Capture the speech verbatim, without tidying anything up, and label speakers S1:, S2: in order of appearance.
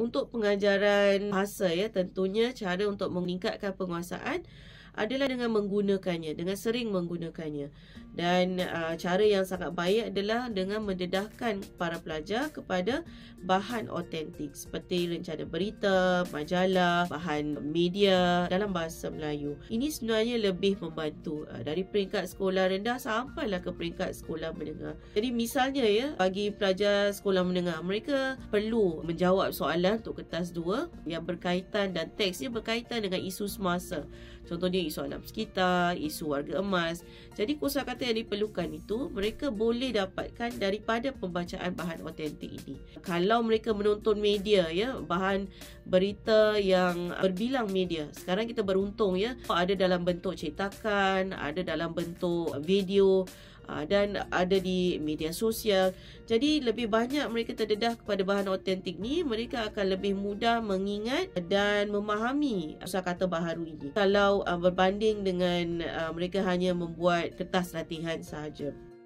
S1: Untuk pengajaran bahasa ya, tentunya cara untuk meningkatkan penguasaan adalah dengan menggunakannya, dengan sering menggunakannya. Dan uh, cara yang sangat baik adalah dengan mendedahkan para pelajar kepada bahan autentik seperti rencana berita, majalah, bahan media dalam bahasa Melayu. Ini sebenarnya lebih membantu uh, dari peringkat sekolah rendah sampailah ke peringkat sekolah menengah. Jadi misalnya ya, bagi pelajar sekolah menengah, mereka perlu menjawab soalan untuk kertas dua yang berkaitan dan teksnya berkaitan dengan isu semasa. Contohnya isu alam sekitar, isu warga emas. Jadi kosakata yang diperlukan itu mereka boleh dapatkan daripada pembacaan bahan autentik ini. Kalau mereka menonton media ya, bahan berita yang berbilang media. Sekarang kita beruntung ya, ada dalam bentuk cetakan, ada dalam bentuk video dan ada di media sosial. Jadi lebih banyak mereka terdedah kepada bahan autentik ni, mereka akan lebih mudah mengingat dan memahami kosakata baharu ini. Kalau uh, berbanding dengan uh, mereka hanya membuat kertas latihan sahaja.